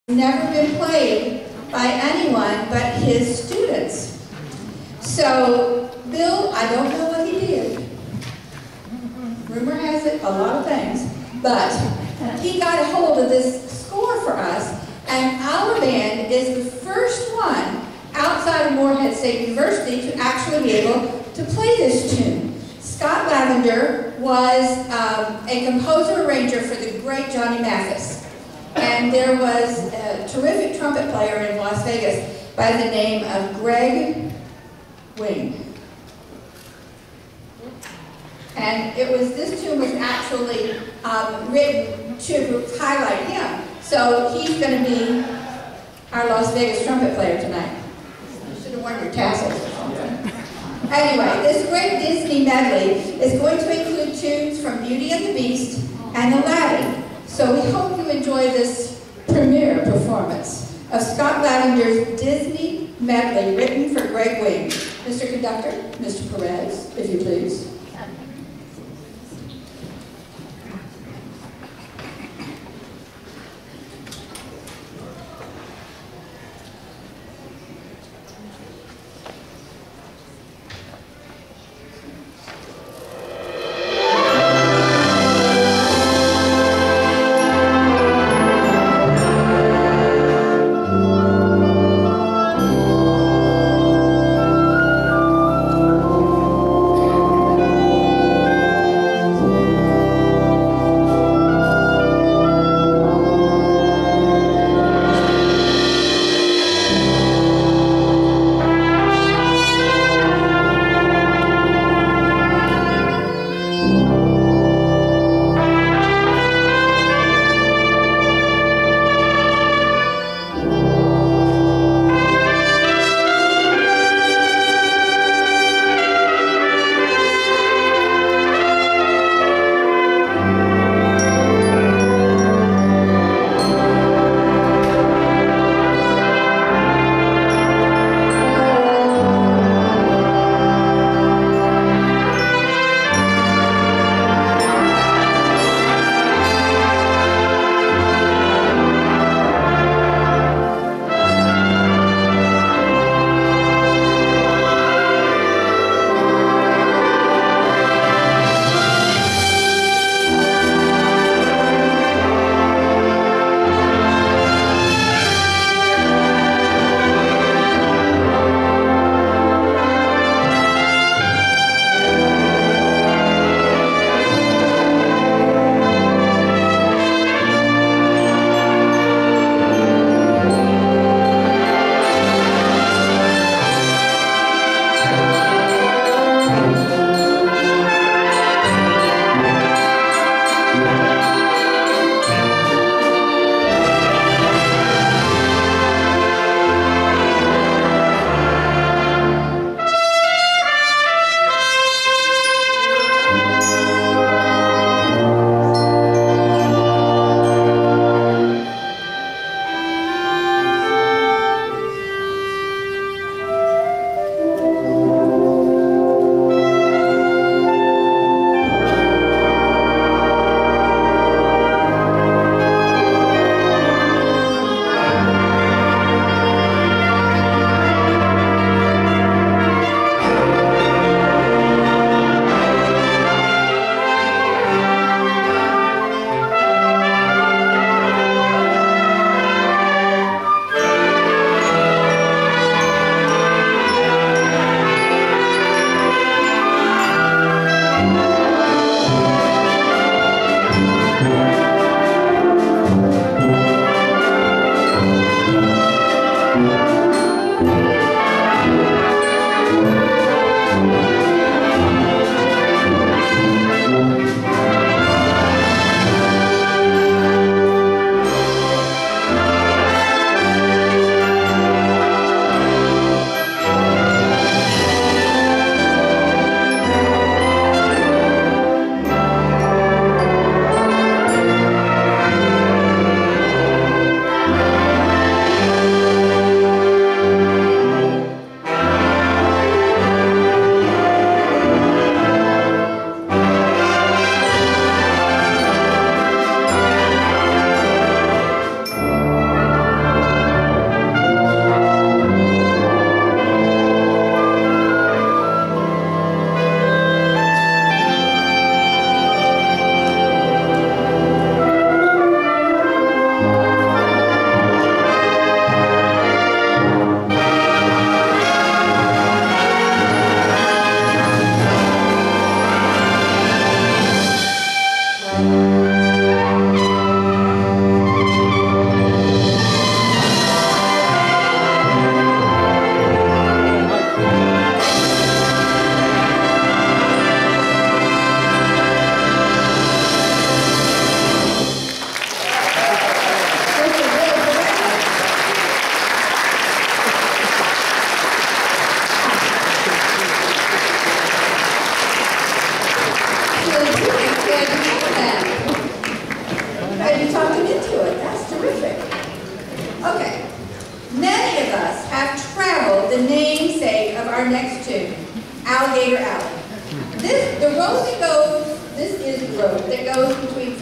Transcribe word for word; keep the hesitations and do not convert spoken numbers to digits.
never been played by anyone but his students. So Bill, I don't know what he did. Rumor has it, a lot of things, but he got a hold of this score for us, and our band is the first one outside of Morehead State University to actually be able to play this tune. Scott Lavender was um, a composer-arranger for the great Johnny Mathis. And there was a terrific trumpet player in Las Vegas by the name of Greg Wing. And it was, this tune was actually um, written to highlight him. So he's going to be our Las Vegas trumpet player tonight. You should have worn your tassels or something. Anyway, this great Disney medley is going to include tunes from Beauty and the Beast and Aladdin. So we hope you enjoy this premiere performance of Scott Lavender's Disney medley written for Greg Wing. Mister Conductor, Mister Perez, if you please. Thank you. the namesake of our next tune, Alligator Alley. This, the road that goes, this is the road that goes between